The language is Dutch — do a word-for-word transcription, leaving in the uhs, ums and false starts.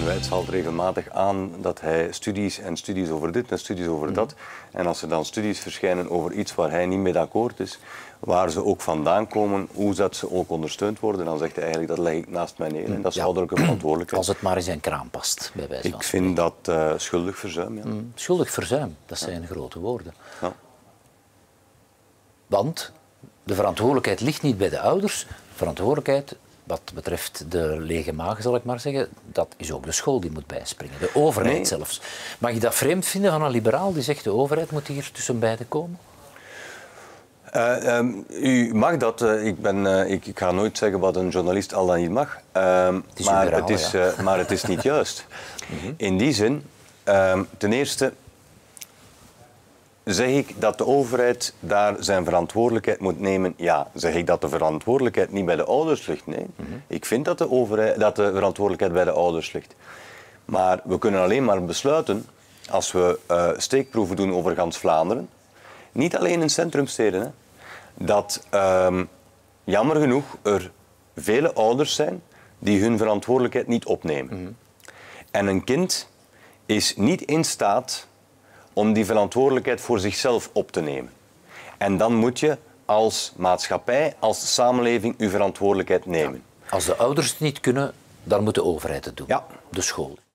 Wijts haalt regelmatig aan dat hij studies en studies over dit en studies over dat. En als er dan studies verschijnen over iets waar hij niet mee akkoord is, waar ze ook vandaan komen, hoe dat ze ook ondersteund worden, dan zegt hij eigenlijk dat leg ik naast mij neer. En dat is Ja. ouderlijke verantwoordelijkheid. Als het maar in zijn kraan past, bij wijze van Ik vind dat uh, schuldig verzuim. Ja. Mm, schuldig verzuim, dat zijn ja. grote woorden. Ja. Want de verantwoordelijkheid ligt niet bij de ouders. Verantwoordelijkheid, wat betreft de lege maag, zal ik maar zeggen, dat is ook de school die moet bijspringen. De overheid nee. zelfs. Mag je dat vreemd vinden van een liberaal die zegt de overheid moet hier tussen beiden komen? Uh, um, u mag dat. Uh, ik, ben, uh, ik, ik ga nooit zeggen wat een journalist al dan niet mag. Uh, het maar, liberaal, het is, ja. uh, maar het is niet juist. Mm-hmm. In die zin, uh, ten eerste zeg ik dat de overheid daar zijn verantwoordelijkheid moet nemen. Ja, zeg ik dat de verantwoordelijkheid niet bij de ouders ligt? Nee. Mm-hmm. Ik vind dat de, overheid, dat de verantwoordelijkheid bij de ouders ligt. Maar we kunnen alleen maar besluiten als we uh, steekproeven doen over gans Vlaanderen. Niet alleen in centrumsteden, hè. Dat uh, jammer genoeg er vele ouders zijn die hun verantwoordelijkheid niet opnemen. Mm-hmm. En een kind is niet in staat om die verantwoordelijkheid voor zichzelf op te nemen. En dan moet je als maatschappij, als samenleving, uw verantwoordelijkheid nemen. Ja. Als de ouders het niet kunnen, dan moet de overheid het doen. Ja. De school.